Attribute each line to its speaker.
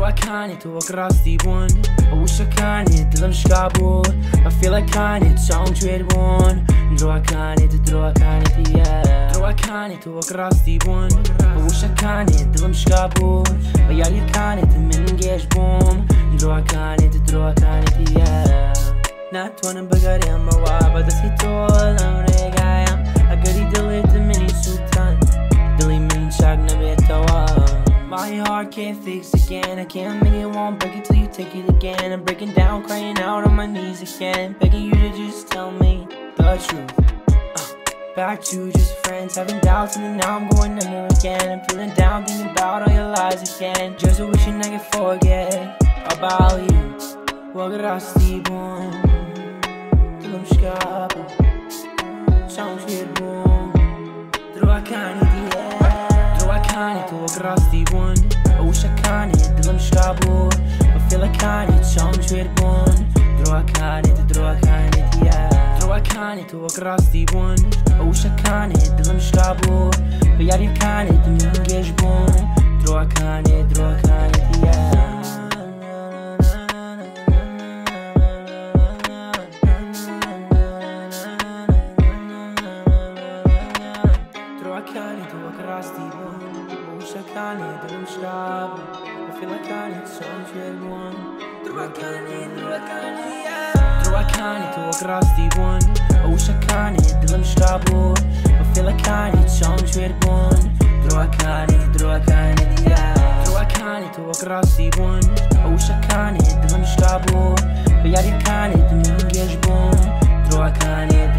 Speaker 1: كانت وقراصتي بون وش كانت دلم شكابون فيلا كانت شاون شويربون دروا كانت يا دروا كانت وقراصتي بون وش كانت دلم شكابون ويالي كانت من جيش بوم دروا كانت يا ناتوانم بقاري اما وابا دستي طول امري قايم اقري دلي دمني سلطان دلي من شاق نبيتوا. My heart can't fix again, I can't make it, won't break it till you take it again. I'm breaking down, crying out on my knees again, begging you to just tell me the truth. Back to just friends, having doubts, and then now I'm going under again. I'm feeling down, thinking about all your lies again. Just wishing I could forget about you. وقراصتي بون دلم شكابون شاون شويربون دروا كانت وقراصتي بون وش كانت دلم شكابون وفيلا كانت شاون شويربون دروا كانت يا دروا كانت وقراصتي بون وش كانت دلم شكابون ويالي كانت من جيش بون دروا كانت يا كانت وقراصتي بون وش كانت دلم شكابون وفيلا كانت شاون شويربون دروا كانت وقراصتي بون وش كانت دلم شكابون وفيلا كانت شاون شويربون دروا كانت يا دروا كانت وقراصتي بون وش كانت دلم شكابون ويالي كانت من جيش بون دروا كانت